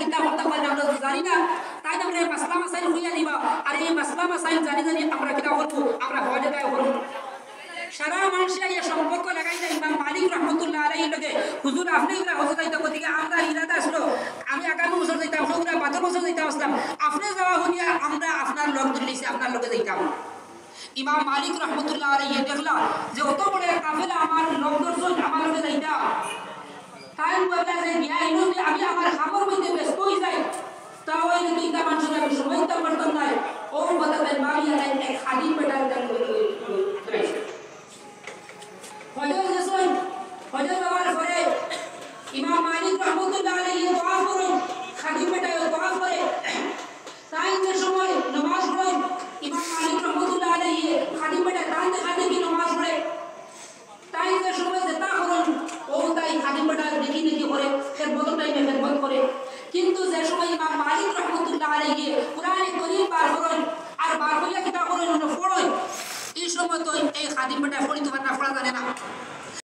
চিন্তা করতে পারি আমরা জানি না তাই আমরা এই মাসলা মাসাইল হইয়া দিবা আর এই মাসলা মাসাইল জানি জানি আমরা কিনা করবো আমরা হজে দায় করবো সারা মানুষের এই সম্পর্ক লাগাই যায় ইমাম মালিক রহমতুল্লাহ আলাইহির লগে হুজুর আপনি ইলা হজে যাইতে গতিকে আমরা ইরাদা আসলো আমি আগামী বছর যাইতাম ওরা 5 বছর যাইতাম আসলাম আপনি যাওয়া হইয়া আমরা আপনার লোক দিলেছি আপনার লগে যাইতাম ইমাম মালিক রহমতুল্লাহ আলাইহি দেখলা যে অত বড় কাফেলা আমার লোক দর্শন আমার লগে যাইতা তাই বলে যে বিয়া ইনো যে আমি আমার খাবার মধ্যে ব্যস্ত হই যাই তাও এই দুইটা মানুষের আমি সময় দিতে পারতাম না ও কথা তাই মারিয়া নাই এক খালি পেটার দান করে হজর যাওয়ার পরে ইমাম মালিক রহমতুল্লাহ আলাইহি দোয়া করেন খালি পেটায় দোয়া করে তাই যে সময় নামাজ পড়েন ইমাম মালিক রহমতুল্লাহ আলাইহি খালি পেটায় দান দেখাতে কি নামাজ পড়ে তাই যে সময় যেটা করেন ও তাই খালি পেটায় দেখি দেখি করে খেদমত টাইমে খেদমত করে কিন্তু যে সময় ইমাম মালিক রহমতুল্লাহ আলাইহি কুরআনে কারীম বার করেন আর বার হইয়া কিতাব করেন পড়েন এই সময় তো এই খাদিম পেটায়